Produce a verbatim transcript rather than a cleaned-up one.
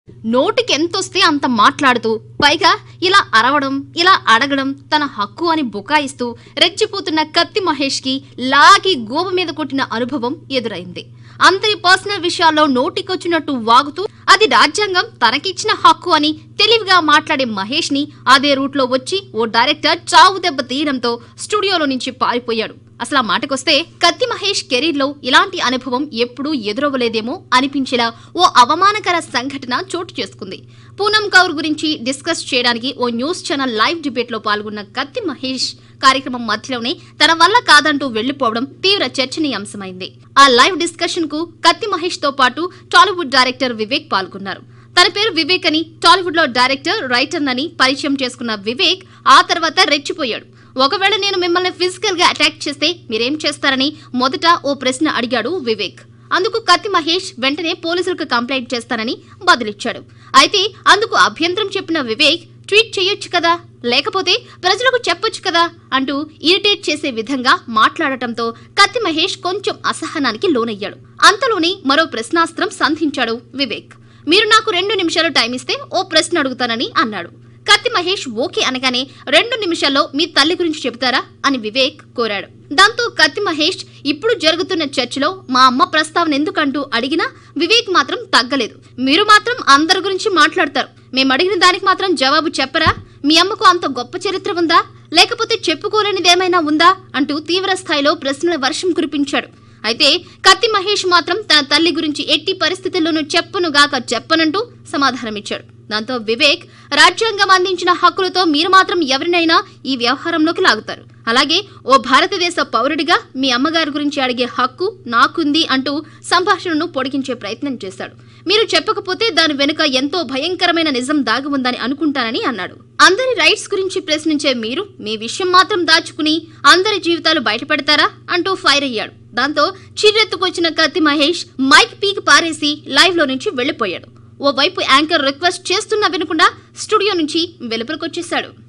నోటికి ఎంతొస్తే అంత మాట్లాడుతూ పైగా ఇలా అరవడం ఇలా అడగడం తన హక్కు అని బుకాయిస్తూ రెచ్చిపోతున్న కత్తి మహేష్ కి లాగి గోబ మీద కొట్టిన అనుభవం ఎదురైంది. అందరి పర్సనల్ విషయాల్లో నోటికొచ్చినట్టు వాగుతూ అది రాజ్యాంగం తనకిచ్చిన హక్కు అని తెలివిగా మాట్లాడే మహేష్ ని అదే రూట్ లో వచ్చి ఓ డైరెక్టర్ చావు దెబ్బ తీయడంతో స్టూడియోలో నుంచి పారిపోయాడు. అసలు ఆ మాటకొస్తే కత్తి మహేష్ కెరీర్ లో ఇలాంటి అనుభవం ఎప్పుడూ ఎదురవ్వలేదేమో అనిపించేలా ఓ అవమానకర సంఘటన చోటు చేసుకుంది. పూనం కౌర్ గురించి డిస్కస్ చేయడానికి ఓ న్యూస్ ఛానల్ లైవ్ డిబేట్ లో పాల్గొన్న కత్తి మహేష్ కార్యక్రమం మధ్యలోనే తన వల్ల కాదంటూ వెళ్లిపోవడం తీవ్ర చర్చనీయాంశమైంది. ఆ లైవ్ డిస్కషన్ కు కత్తి మహేష్ తో పాటు టాలీవుడ్ డైరెక్టర్ వివేక్ పాల్గొన్నారు. తన పేరు వివేక్ అని, టాలీవుడ్ లో డైరెక్టర్ రైటర్ అని పరిచయం చేసుకున్న వివేక్ ఆ తర్వాత రెచ్చిపోయాడు. ఒకవేళ నేను మిమ్మల్ని ఫిజికల్ గా అటాక్ చేస్తే మీరేం చేస్తారని మొదట ఓ ప్రశ్న అడిగాడు వివేక్. అందుకు కత్తి మహేష్ వెంటనే పోలీసులకు కంప్లైంట్ చేస్తానని బదులిచ్చాడు. అయితే అందుకు అభ్యంతరం చెప్పిన వివేక్ ట్వీట్ చేయొచ్చు కదా, లేకపోతే ప్రజలకు చెప్పొచ్చు కదా అంటూ ఇరిటేట్ చేసే విధంగా మాట్లాడటంతో కత్తి మహేష్ కొంచెం అసహనానికి లోనయ్యాడు. అంతలోనే మరో ప్రశ్నాస్త్రం సంధించాడు వివేక్. మీరు నాకు రెండు నిమిషాలు టైం ఇస్తే ఓ ప్రశ్న అడుగుతానని అన్నాడు. కత్తి మహేష్ ఓకే అనగానే రెండు నిమిషాల్లో మీ తల్లి గురించి చెబుతారా అని వివేక్ కోరాడు. దాంతో కత్తి మహేష్ ఇప్పుడు జరుగుతున్న చర్చలో మా అమ్మ ప్రస్తావన ఎందుకంటూ అడిగినా వివేక్ మాత్రం తగ్గలేదు. మీరు మాత్రం అందరి గురించి మాట్లాడతారు, మేము అడిగిన దానికి మాత్రం జవాబు చెప్పరా? మీ అమ్మకు అంత గొప్ప చరిత్ర ఉందా, లేకపోతే చెప్పుకోలేనిదేమైనా ఉందా అంటూ తీవ్ర స్థాయిలో ప్రశ్నల వర్షం కురిపించాడు. అయితే కత్తి మహేష్ మాత్రం తన తల్లి గురించి ఎట్టి పరిస్థితుల్లోనూ చెప్పనుగాక చెప్పనంటూ సమాధానమిచ్చాడు. దాంతో వివేక్ రాజ్యాంగం అందించిన హక్కులతో మీరు మాత్రం ఎవరినైనా ఈ వ్యవహారంలోకి లాగుతారు, అలాగే ఓ భారతదేశ పౌరుడిగా మీ అమ్మగారి గురించి అడిగే హక్కు నాకుంది అంటూ సంభాషణను పొడిగించే ప్రయత్నం చేశాడు. మీరు చెప్పకపోతే దాని వెనుక ఎంతో భయంకరమైన నిజం దాగి ఉందని అనుకుంటానని అన్నాడు. అందరి రైట్స్ గురించి ప్రశ్నించే మీరు మీ విషయం మాత్రం దాచుకుని అందరి జీవితాలు బయటపెడతారా అంటూ ఫైర్ అయ్యాడు. దాంతో చిర్రెత్తుకొచ్చిన కత్తి మహేష్ మైక్ పీకి పారేసి లైవ్ లో నుంచి వెళ్లిపోయాడు. ఓవైపు యాంకర్ రిక్వెస్ట్ చేస్తున్నా వినకుండా స్టూడియో నుంచి వెలుపలికొచ్చేశాడు.